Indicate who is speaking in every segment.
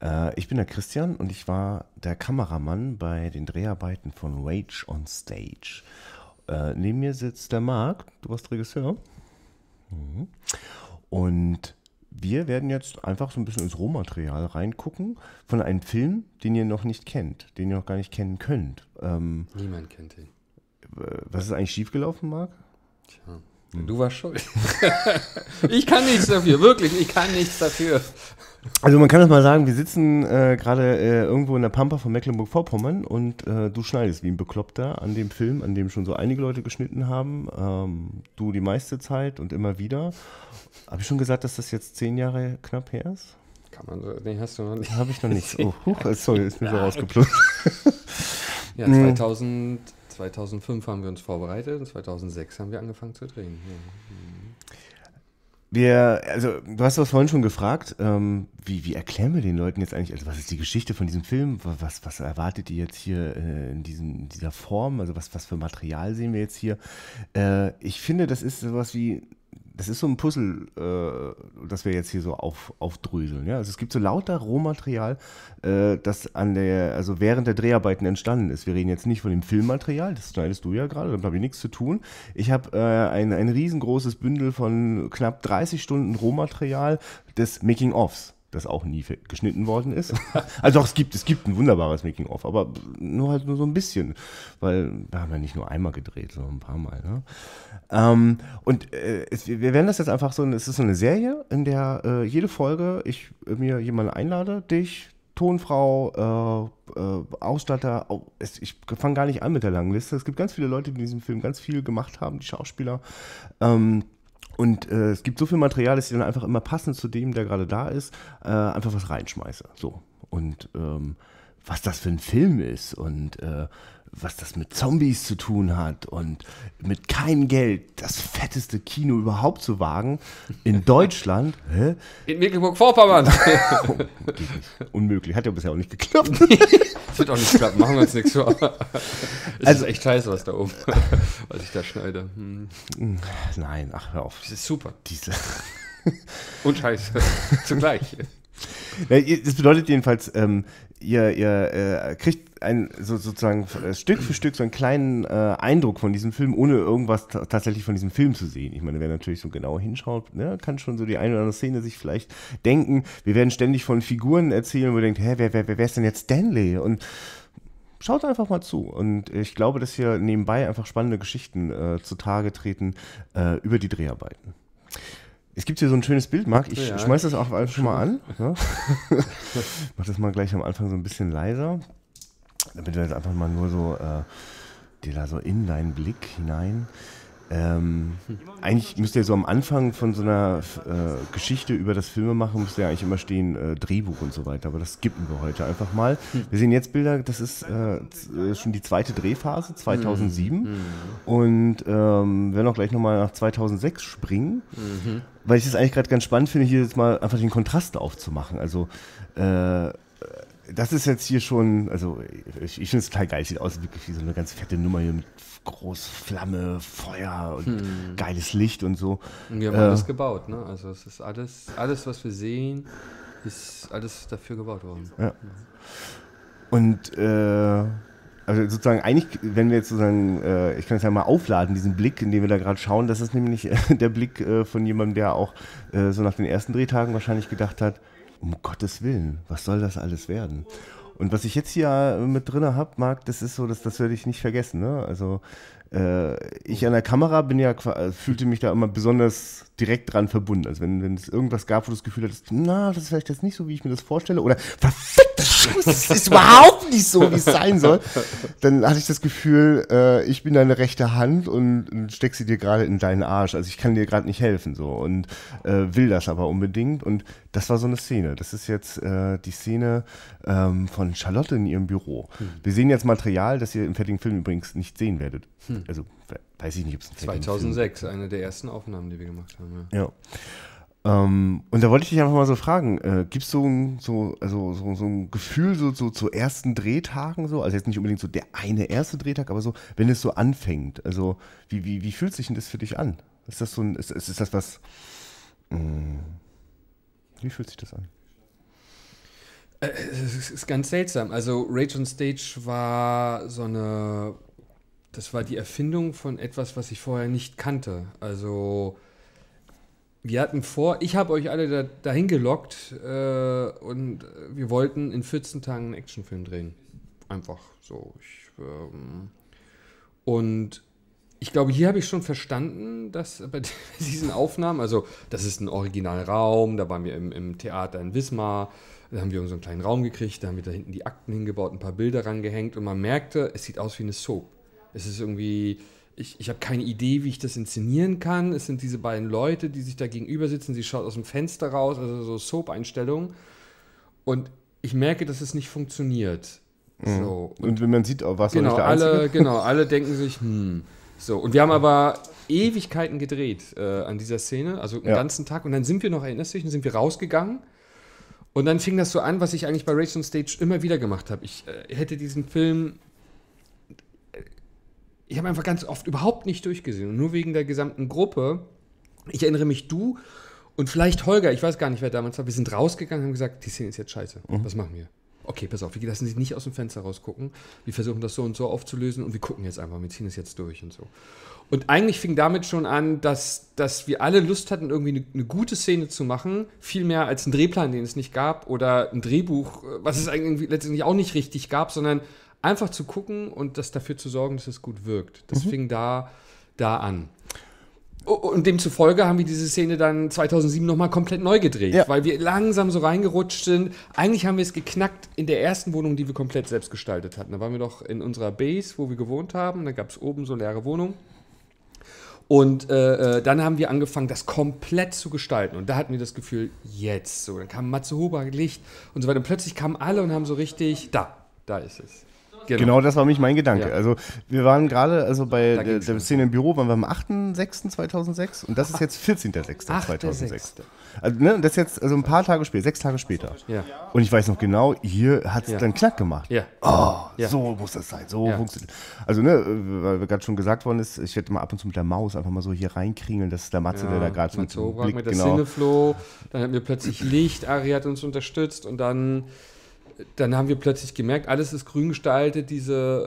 Speaker 1: Ich bin der Christian und ich war der Kameramann bei den Dreharbeiten von Rage on Stage. Neben mir sitzt der Marc, du warst Regisseur. Mhm. Und wir werden jetzt einfach so ein bisschen ins Rohmaterial reingucken von einem Film, den ihr noch nicht kennt, den ihr noch gar nicht kennen könnt.
Speaker 2: Niemand kennt ihn.
Speaker 1: Was ist eigentlich schiefgelaufen, Marc?
Speaker 2: Tja, du warst schuld. Ich kann nichts dafür, wirklich, ich kann nichts dafür.
Speaker 1: Also man kann das mal sagen, wir sitzen gerade irgendwo in der Pampa von Mecklenburg-Vorpommern und du schneidest wie ein Bekloppter an dem Film, an dem schon so einige Leute geschnitten haben. Du die meiste Zeit und immer wieder. Habe ich schon gesagt, dass das jetzt 10 Jahre knapp her ist?
Speaker 2: Kann man so, nee, hast du noch nicht.
Speaker 1: Habe ich noch nicht. Oh, sorry, ist mir so rausgeplust.
Speaker 2: Ja, 2005 haben wir uns vorbereitet und 2006 haben wir angefangen zu drehen.
Speaker 1: Also du hast das vorhin schon gefragt, wie erklären wir den Leuten jetzt eigentlich, also was ist die Geschichte von diesem Film, was erwartet ihr jetzt hier in dieser Form, also was für Material sehen wir jetzt hier? Ich finde, das ist sowas wie, das ist so ein Puzzle, das wir jetzt hier so aufdröseln. Ja? Also es gibt so lauter Rohmaterial, das also während der Dreharbeiten entstanden ist. Wir reden jetzt nicht von dem Filmmaterial, das schneidest du ja gerade, damit habe ich nichts zu tun. Ich habe ein riesengroßes Bündel von knapp 30 Stunden Rohmaterial des Making-ofs, das auch nie geschnitten worden ist. Also auch es gibt ein wunderbares Making-of, aber nur so ein bisschen, weil wir haben ja nicht nur einmal gedreht, sondern ein paar Mal. Ne? Wir werden das jetzt einfach so, es ist so eine Serie, in der jede Folge ich mir jemanden einlade, dich, Tonfrau, Ausstatter, ich fange gar nicht an mit der langen Liste. Es gibt ganz viele Leute, die in diesem Film ganz viel gemacht haben, die Schauspieler. Und es gibt so viel Material, dass ich dann einfach immer passend zu dem, der gerade da ist, einfach was reinschmeiße. So. Und was das für ein Film ist und was das mit Zombies zu tun hat und mit keinem Geld das fetteste Kino überhaupt zu wagen in Deutschland. Hä?
Speaker 2: In Mecklenburg-Vorpommern.
Speaker 1: Geht nicht. Unmöglich. Hat ja bisher auch nicht geklappt.
Speaker 2: Das wird auch nicht klappen, machen wir uns nichts vor. Es ist echt scheiße, was da oben, was ich da schneide.
Speaker 1: Nein, ach, hör auf.
Speaker 2: Das ist super.
Speaker 1: Diese.
Speaker 2: Und scheiße. Zugleich.
Speaker 1: Das bedeutet jedenfalls, ihr kriegt sozusagen Stück für Stück so einen kleinen Eindruck von diesem Film, ohne irgendwas tatsächlich von diesem Film zu sehen. Ich meine, wer natürlich so genau hinschaut, ne, kann schon so die eine oder andere Szene sich vielleicht denken. Wir werden ständig von Figuren erzählen, wo ihr denkt, wer ist denn jetzt Stanley? Und schaut einfach mal zu. Und ich glaube, dass hier nebenbei einfach spannende Geschichten zutage treten über die Dreharbeiten. Es gibt hier so ein schönes Bild, Marc. Ich schmeiß das auch schon mal an. Ja? Mach das mal gleich am Anfang so ein bisschen leiser. Damit wir jetzt einfach mal nur so dir da so in deinen Blick hinein. Eigentlich müsste ja so am Anfang von so einer Geschichte über das Filmemachen müsste ja eigentlich immer stehen Drehbuch und so weiter, aber das skippen wir heute einfach mal. Wir sehen jetzt Bilder, das ist schon die zweite Drehphase, 2007 und werden auch gleich nochmal nach 2006 springen, weil ich das eigentlich gerade ganz spannend finde, hier jetzt mal einfach den Kontrast aufzumachen. Also das ist jetzt hier schon, also ich finde es total geil, sieht aus wirklich wie so eine ganz fette Nummer hier mit groß Flamme, Feuer und geiles Licht und so.
Speaker 2: Und wir haben alles gebaut, ne? Also es ist alles, was wir sehen, ist alles dafür gebaut worden.
Speaker 1: Ja. Und also sozusagen eigentlich, wenn wir jetzt sozusagen, ich kann es ja mal aufladen, diesen Blick, in den wir da gerade schauen, das ist nämlich der Blick von jemandem, der auch so nach den ersten Drehtagen wahrscheinlich gedacht hat, um Gottes Willen, was soll das alles werden? Und was ich jetzt hier mit drin habe, Marc, das ist so, das werde ich nicht vergessen. Ne? Also ich an der Kamera fühlte mich da immer besonders direkt dran verbunden. Also wenn es irgendwas gab, wo du das Gefühl hattest, na, das ist vielleicht jetzt nicht so, wie ich mir das vorstelle, oder verfickte Scheiße, das ist überhaupt nicht so, wie es sein soll, dann hatte ich das Gefühl, ich bin deine rechte Hand und steck sie dir gerade in deinen Arsch. Also ich kann dir gerade nicht helfen so und will das aber unbedingt. Und das war so eine Szene. Das ist jetzt die Szene von Charlotte in ihrem Büro. Wir sehen jetzt Material, das ihr im fertigen Film übrigens nicht sehen werdet. Also weiß ich nicht, ob es ein fertigen
Speaker 2: 2006,
Speaker 1: Film ist.
Speaker 2: eine der ersten Aufnahmen, die wir gemacht haben.
Speaker 1: Ja. Und da wollte ich dich einfach mal so fragen, gibt es so ein Gefühl so zu ersten Drehtagen so, also jetzt nicht unbedingt so der eine erste Drehtag, aber so, wenn es so anfängt, also wie fühlt sich denn das für dich an? Ist das so ist das was, wie fühlt sich das an?
Speaker 2: es ist ganz seltsam. Also Rage on Stage war das war die Erfindung von etwas, was ich vorher nicht kannte. Also wir hatten ich habe euch alle dahin gelockt und wir wollten in 14 Tagen einen Actionfilm drehen. Einfach so. Und ich glaube, hier habe ich schon verstanden, dass bei diesen Aufnahmen, also das ist ein Originalraum, da waren wir im Theater in Wismar, da haben wir so einen kleinen Raum gekriegt, da haben wir da hinten die Akten hingebaut, ein paar Bilder rangehängt und man merkte, es sieht aus wie eine Soap. Es ist irgendwie, ich habe keine Idee, wie ich das inszenieren kann. Es sind diese beiden Leute, die sich da gegenüber sitzen, sie schaut aus dem Fenster raus, also so Soap-Einstellungen. Und ich merke, dass es nicht funktioniert. So.
Speaker 1: Und wenn man sieht, was
Speaker 2: genau,
Speaker 1: der Einzige?
Speaker 2: alle denken sich, So, und wir haben aber Ewigkeiten gedreht an dieser Szene, also den ganzen Tag. Und dann sind wir noch, erinnerst du dich, dann sind wir rausgegangen. Und dann fing das so an, was ich eigentlich bei Rage on Stage immer wieder gemacht habe. Ich hätte diesen Film, ich habe einfach ganz oft überhaupt nicht durchgesehen. Und nur wegen der gesamten Gruppe. Ich erinnere mich, du und vielleicht Holger, ich weiß gar nicht, wer damals war, wir sind rausgegangen und haben gesagt, die Szene ist jetzt scheiße. Was machen wir? Okay, pass auf, wir lassen sie nicht aus dem Fenster rausgucken. Wir versuchen das so und so aufzulösen und wir gucken jetzt einfach, wir ziehen es jetzt durch und so. Und eigentlich fing damit schon an, dass wir alle Lust hatten, irgendwie eine gute Szene zu machen, viel mehr als einen Drehplan, den es nicht gab, oder ein Drehbuch, was es eigentlich letztendlich auch nicht richtig gab, sondern einfach zu gucken und dafür zu sorgen, dass es gut wirkt. Das fing da an. Und demzufolge haben wir diese Szene dann 2007 nochmal komplett neu gedreht, weil wir langsam so reingerutscht sind. Eigentlich haben wir es geknackt in der ersten Wohnung, die wir komplett selbst gestaltet hatten. Da waren wir doch in unserer Base, wo wir gewohnt haben. Da gab es oben so leere Wohnung. Und dann haben wir angefangen, das komplett zu gestalten. Und da hatten wir das Gefühl, jetzt. So, dann kam Matze Huber, Licht und so weiter. Und plötzlich kamen alle und haben so richtig, da ist es.
Speaker 1: Genau, das war mein Gedanke. Ja. Also wir waren gerade bei der Szene im Büro, waren wir am 8.6.2006 und das ist jetzt 14.6.2006. Also das ist jetzt ein paar Tage später, 6 Tage später. Ja. Und ich weiß noch genau, hier hat es dann Knack gemacht. Ja. So muss das sein, so funktioniert. Also weil gerade schon gesagt worden ist, ich hätte mal ab und zu mit der Maus einfach mal so hier reinkringeln, das ist der Matze, der da gerade
Speaker 2: mit dem Blick, mit der Cineflow, dann hatten wir plötzlich Licht, Ari hat uns unterstützt und dann haben wir plötzlich gemerkt, alles ist grün gestaltet, diese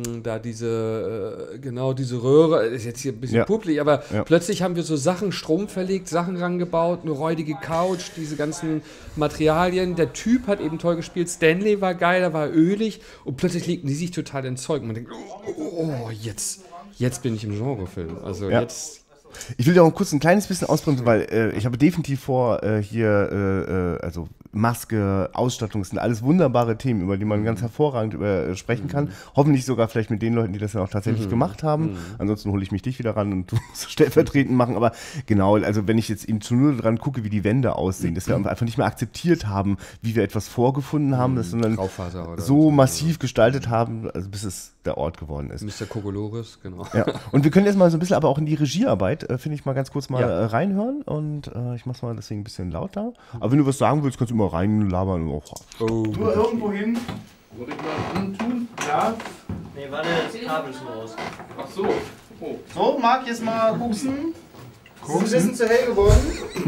Speaker 2: Röhre, ist jetzt hier ein bisschen publik, aber plötzlich haben wir so Sachen, Strom verlegt, Sachen rangebaut, eine räudige Couch, diese ganzen Materialien. Der Typ hat eben toll gespielt, Stanley war geil, er war ölig und plötzlich legten die sich total ins Zeug. Man denkt, jetzt bin ich im Genrefilm. Also jetzt...
Speaker 1: Ich will ja auch kurz ein kleines bisschen ausbremsen, weil ich habe definitiv vor, also Maske, Ausstattung, das sind alles wunderbare Themen, über die man ganz hervorragend sprechen kann. Hoffentlich sogar vielleicht mit den Leuten, die das ja auch tatsächlich gemacht haben. Ansonsten hole ich mich dich wieder ran und du musst stellvertretend machen. Aber genau, also wenn ich jetzt eben zu nur dran gucke, wie die Wände aussehen, dass wir einfach nicht mehr akzeptiert haben, wie wir etwas vorgefunden haben, sondern so massiv gestaltet haben, also bis es der Ort geworden ist.
Speaker 2: Mr. Kokolores, genau.
Speaker 1: Ja. Und wir können jetzt mal so ein bisschen aber auch in die Regiearbeit, finde ich, mal ganz kurz mal reinhören. Und ich mache es mal deswegen ein bisschen lauter. Aber wenn du was sagen willst, kannst du immer reinlabern.
Speaker 3: Du irgendwo hin. Soll ich mal antun? Ja. Nee, warte, das Kabel ist raus. Ach so. Oh. So, Marc, jetzt mal husten. Ist es ein bisschen zu hell geworden?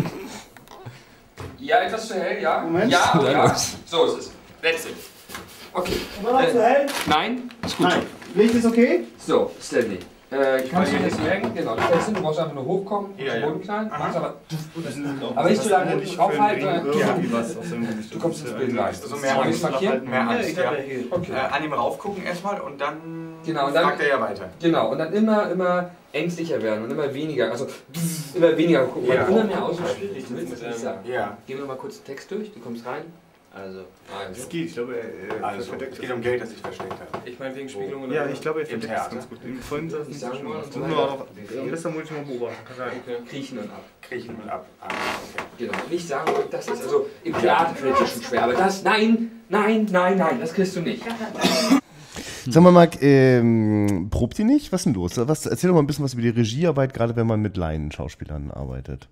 Speaker 2: Ja, etwas zu hell, ja.
Speaker 3: Moment.
Speaker 2: Ja. So ist es. That's it. Okay.
Speaker 3: War noch zu hell?
Speaker 2: Nein, ist gut.
Speaker 3: Nein. Licht ist okay?
Speaker 2: So, Stanley. Ich kann dir das merken, genau. Du brauchst einfach nur hochkommen, Boden knallen. Aber nicht zu lange draufhalten, du kommst ins Bild rein.
Speaker 4: Also mehr Angst. An ihm raufgucken erstmal und dann fragt er ja weiter.
Speaker 2: Genau, und dann immer ängstlicher werden und immer weniger. Also immer weniger gucken, immer mehr ausspielen. Du willst das nicht sagen. Gehen wir mal kurz den Text durch, du kommst rein. Also.
Speaker 3: Es geht, ich glaube,
Speaker 4: es geht um Geld, das sich versteckt hat.
Speaker 3: Ich meine wegen Spiegelung oder? Ja, ich glaube, er verdeckt es ganz gut. Im vollen Satz nicht so schlimm. Am besten muss ich mal beobachten.
Speaker 2: Kriechen und ab.
Speaker 4: Kriechen und ab. Okay.
Speaker 2: Genau. Nicht sagen, das ist also im Theater fällt es schon schwer, aber das, nein, das kriegst du nicht.
Speaker 1: Sag mal, Marc, probt ihr nicht? Was ist denn los? Erzähl doch mal ein bisschen was über die Regiearbeit, gerade wenn man mit Laien-Schauspielern arbeitet.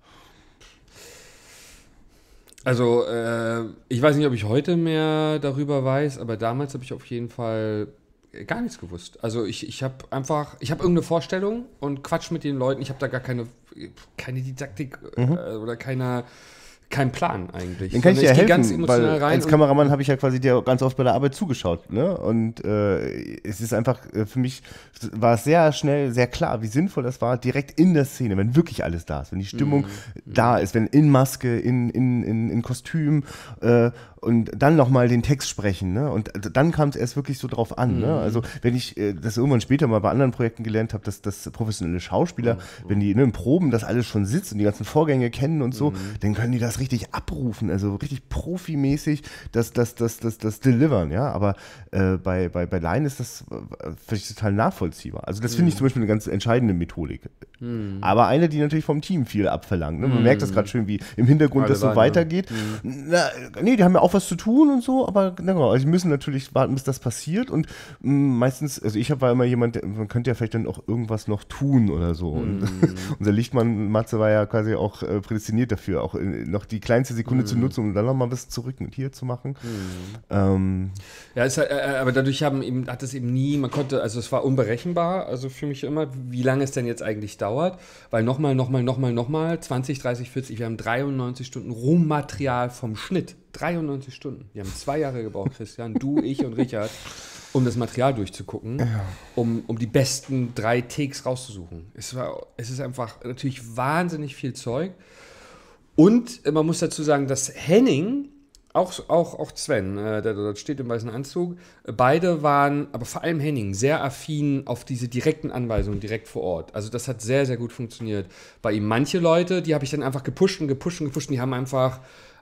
Speaker 2: Also, ich weiß nicht, ob ich heute mehr darüber weiß, aber damals habe ich auf jeden Fall gar nichts gewusst. Also ich habe irgendeine Vorstellung und quatsch mit den Leuten. Ich habe da gar keine Didaktik oder keine keinen Plan eigentlich.
Speaker 1: Den kann ich dir helfen,
Speaker 2: ganz emotional
Speaker 1: weil als Kameramann habe ich ja quasi dir ganz oft bei der Arbeit zugeschaut. Ne? Und es ist einfach, für mich war es sehr schnell, sehr klar, wie sinnvoll das war, direkt in der Szene, wenn wirklich alles da ist, wenn die Stimmung da ist, wenn in Maske, in Kostüm und dann nochmal den Text sprechen. Ne? Und dann kam es erst wirklich so drauf an. Ne? Also wenn ich das irgendwann später mal bei anderen Projekten gelernt habe, dass professionelle Schauspieler, wenn die in Proben das alles schon sitzt und die ganzen Vorgänge kennen und so, dann können die das richtig abrufen, also richtig profimäßig das delivern, ja, aber bei Laien ist das vielleicht total nachvollziehbar. Also das finde ich zum Beispiel eine ganz entscheidende Methodik. Aber eine, die natürlich vom Team viel abverlangt. Ne? Man merkt das gerade schön, wie im Hintergrund das so weitergeht. Nee, die haben ja auch was zu tun und so, aber genau, also die müssen natürlich warten, bis das passiert und meistens, also ich war immer jemand, man könnte ja vielleicht dann auch irgendwas noch tun oder so. Und unser Lichtmann Matze war ja quasi auch prädestiniert dafür, auch noch die kleinste Sekunde zu nutzen, um dann nochmal was zurück mit hier zu machen.
Speaker 2: Ja, aber dadurch hat es eben nie, man konnte, also es war unberechenbar, also für mich immer, wie lange es denn jetzt eigentlich dauert, weil nochmal, 20, 30, 40, wir haben 93 Stunden Rohmaterial vom Schnitt. 93 Stunden. Wir haben 2 Jahre gebraucht, Christian, du, ich und Richard, um das Material durchzugucken, um die besten 3 Takes rauszusuchen. Es ist einfach natürlich wahnsinnig viel Zeug. Und man muss dazu sagen, dass Henning, auch Sven, der dort steht im weißen Anzug, beide waren, aber vor allem Henning, sehr affin auf diese direkten Anweisungen direkt vor Ort. Also das hat sehr, sehr gut funktioniert bei ihm. Manche Leute, die habe ich dann einfach gepusht, die haben einfach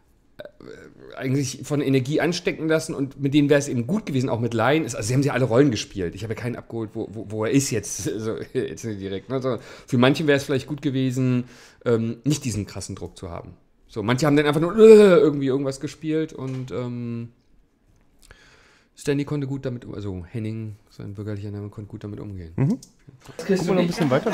Speaker 2: eigentlich von Energie anstecken lassen und mit denen wäre es eben gut gewesen, auch mit Laien. Also sie haben ja alle Rollen gespielt. Ich habe ja keinen abgeholt, wo er ist jetzt, also jetzt nicht direkt. Ne? Also für manche wäre es vielleicht gut gewesen, nicht diesen krassen Druck zu haben. So, manche haben dann einfach nur irgendwie irgendwas gespielt und Stanley konnte gut damit, also Henning, sein bürgerlicher Name, konnte gut damit umgehen.
Speaker 1: Gucken wir noch ein bisschen weiter.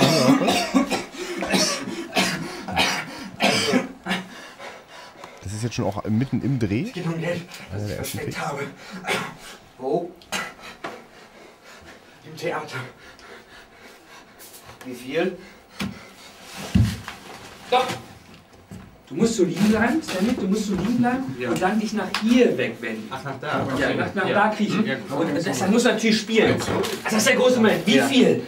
Speaker 1: Das ist jetzt schon auch mitten im Dreh.
Speaker 4: Es geht um Geld, was ich versteckt habe. Wo? Im Theater. Wie viel?
Speaker 2: Stopp! Du musst so liegen bleiben, Stanley, und dann dich nach hier wegwenden.
Speaker 4: Ach, nach da?
Speaker 2: Ja, nach da kriechen. Und das muss natürlich spielen. Das ist der große Moment. Wie viel?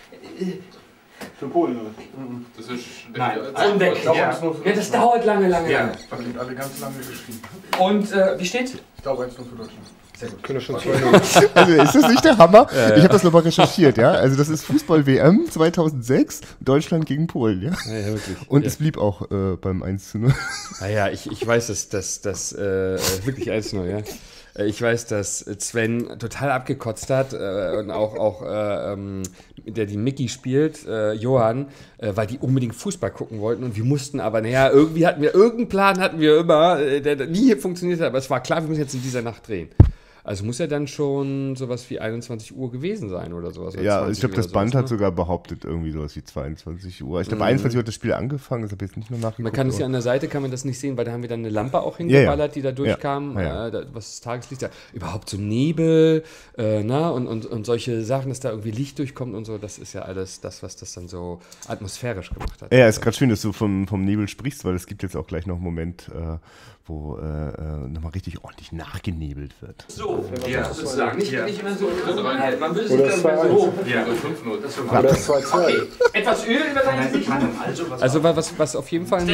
Speaker 3: Für Polen, oder?
Speaker 4: Das ist...
Speaker 2: Nein, weg. Ja, das dauert lange.
Speaker 3: Ja, da sind alle ganz lange geschrieben.
Speaker 2: Und wie steht's?
Speaker 3: Ich glaube, 1-0 für Deutschland.
Speaker 2: Sehr gut.
Speaker 3: Können schon 2-0.
Speaker 1: Also ist das nicht der Hammer? Ja. Ich habe das nochmal recherchiert, ja. Also das ist Fußball-WM 2006, Deutschland gegen Polen, ja.
Speaker 2: Ja, wirklich.
Speaker 1: Und es blieb auch beim 1-0.
Speaker 2: Naja, ich weiß, dass wirklich 1-0, ja. Ich weiß, dass Sven total abgekotzt hat und auch der die Mickey spielt, Johann, weil die unbedingt Fußball gucken wollten und wir mussten aber, irgendeinen Plan hatten wir immer, der nie funktioniert hat, aber es war klar, wir müssen jetzt in dieser Nacht drehen. Also muss ja dann schon sowas wie 21 Uhr gewesen sein oder sowas. Oder
Speaker 1: ja, ich glaube, das Band hat sogar behauptet irgendwie sowas wie 22 Uhr. Ich glaube, 21 Uhr hat das Spiel angefangen, das habe ich jetzt nicht mehr nachgeguckt.
Speaker 2: Man kann es ja an der Seite, kann man das nicht sehen, weil da haben wir dann eine Lampe auch hingeballert, die da durchkam, was das Tageslicht da, überhaupt so Nebel, und solche Sachen, dass da irgendwie Licht durchkommt und so, das ist ja alles das, was das dann so atmosphärisch gemacht hat.
Speaker 1: Ja, ist gerade schön, dass du vom Nebel sprichst, weil es gibt jetzt auch gleich noch einen Moment, wo nochmal richtig ordentlich nachgenebelt wird.
Speaker 2: So, sozusagen. Nicht immer so. Man will
Speaker 3: Oder
Speaker 2: sich dann so.
Speaker 4: Ja, 5-0.
Speaker 3: Oder 2-2.
Speaker 2: Okay. Etwas Öl über dein Gesicht. Also was auf jeden Fall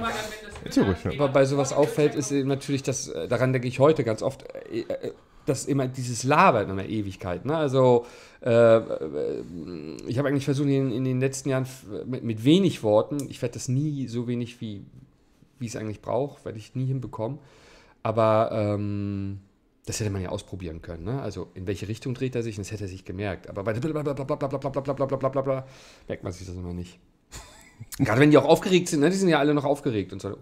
Speaker 2: bei sowas auffällt, ist eben natürlich, dass daran denke ich heute ganz oft, dass immer dieses Labern in der Ewigkeit. Ne? Also ich habe eigentlich versucht in den letzten Jahren mit wenig Worten, ich werde das nie so wenig wie ich es eigentlich brauche, werde ich nie hinbekommen. Aber das hätte man ja ausprobieren können. Ne? Also in welche Richtung dreht er sich, das hätte er sich gemerkt. Aber bei blablabla merkt man sich das immer nicht. Gerade wenn die auch aufgeregt sind, ne? Die sind ja alle noch aufgeregt und so.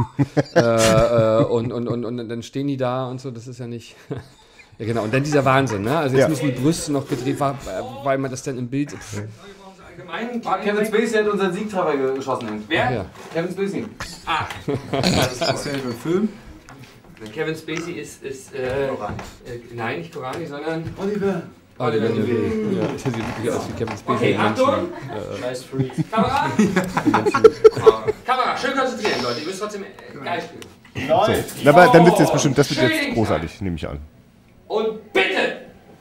Speaker 2: und dann stehen die da und so, das ist ja nicht... Ja genau, und dann dieser Wahnsinn, ne? Also jetzt müssen die Brüste noch gedreht, weil man das dann im Bild...
Speaker 4: Kevin Spacey hat unseren Siegtreffer geschossen. Wer?
Speaker 2: Ja.
Speaker 4: Kevin Spacey.
Speaker 3: Ah. Das ist dasselbe Film.
Speaker 2: Kevin Spacey ist
Speaker 4: Korani.
Speaker 2: Nein, nicht Korani, sondern
Speaker 3: Oliver.
Speaker 2: Oliver Nevel. Ja, der sieht wirklich aus wie Kevin Spacey.
Speaker 4: Okay, Achtung!
Speaker 2: Scheiß Freak. Kamera! Kamera, schön konzentrieren, Leute. Ihr müsst trotzdem geil spielen.
Speaker 1: So. Aber dann wird es jetzt bestimmt, das wird jetzt großartig, nehme ich an.
Speaker 2: Und bitte!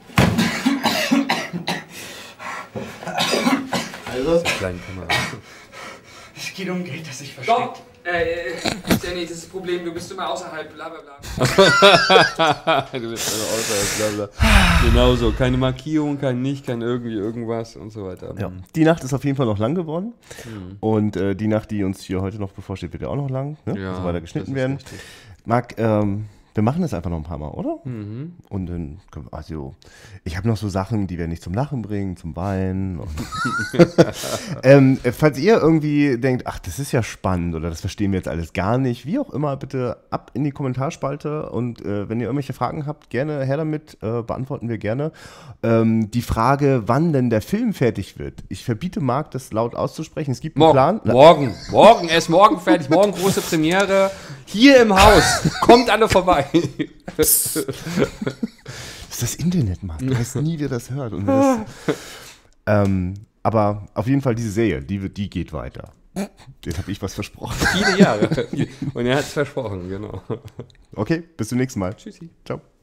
Speaker 3: Also?
Speaker 2: Kleine Kamera.
Speaker 3: Es geht um Geld, das sich versteckt.
Speaker 2: Doch! Danny, das ist das Problem, du bist immer außerhalb, bla bla bla. Du bist immer außerhalb, bla bla. Genau so, keine Markierung, kein irgendwie irgendwas und so weiter.
Speaker 1: Ja. Die Nacht ist auf jeden Fall noch lang geworden. Und die Nacht, die uns hier heute noch bevorsteht, wird ja auch noch lang. Ne?
Speaker 2: Ja,
Speaker 1: so weiter geschnitten werden. Marc, wir machen das einfach noch ein paar Mal, oder? Und dann, also, ich habe noch so Sachen, die wir nicht zum Lachen bringen, zum Weinen. Falls ihr irgendwie denkt, ach, das ist ja spannend oder das verstehen wir jetzt alles gar nicht, wie auch immer, bitte ab in die Kommentarspalte und wenn ihr irgendwelche Fragen habt, gerne her damit, beantworten wir gerne. Die Frage, wann denn der Film fertig wird. Ich verbiete Marc, das laut auszusprechen. Es gibt einen Plan.
Speaker 2: Morgen, er ist morgen fertig, morgen große Premiere, hier im Haus. Kommt alle vorbei.
Speaker 1: Das ist das Internet, Mann. Du weißt nie, wer das hört. Und wer das, aber auf jeden Fall diese Serie, die geht weiter. Den habe ich was versprochen.
Speaker 2: Viele Jahre. Und er hat es versprochen, genau.
Speaker 1: Okay, bis zum nächsten Mal.
Speaker 2: Tschüssi.
Speaker 1: Ciao.